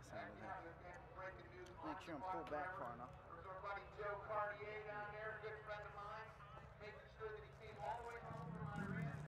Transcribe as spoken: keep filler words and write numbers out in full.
pass out of there. Make sure I'm pulled back far enough. Our buddy Joe Cardi